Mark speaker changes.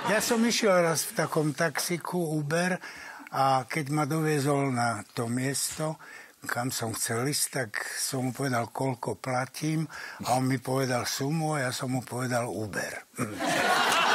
Speaker 1: Ja som išiel raz v takom taxiku Uber a keď ma doviezol na to miesto, kam som chcel ísť, tak som mu povedal, koľko platím a on mi povedal sumu a ja som mu povedal Uber.